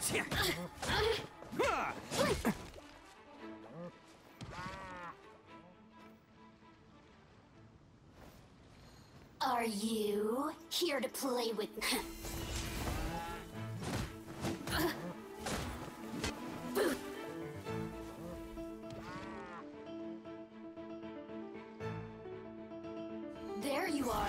Are you here to play with? There you are.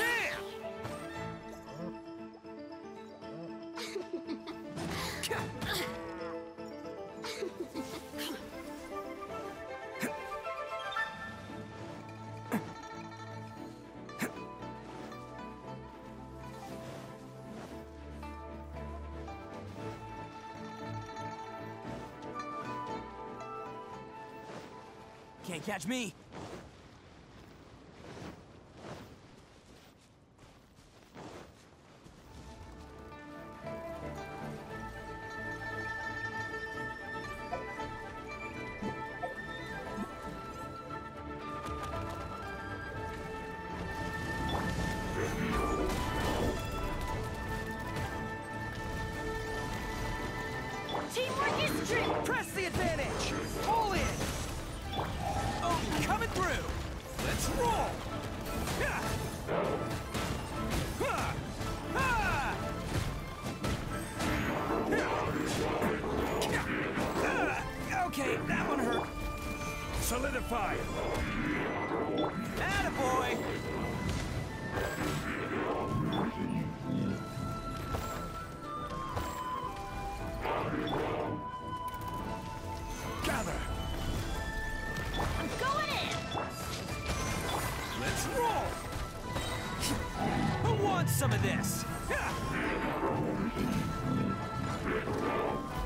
Can't catch me. Teamwork is strength! Press the advantage! All in! Oh, coming through! Let's roll! Yeah. Ha. Ha. Okay, that one hurt. Solidify! Attaboy! Gather! I'm going in! Let's roll! Who wants some of this?